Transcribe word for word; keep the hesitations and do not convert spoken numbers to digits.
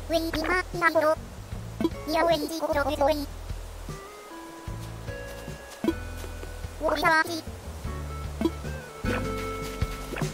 ウェイビマイナゴロイヤウェイジゴロウェイウォリタワー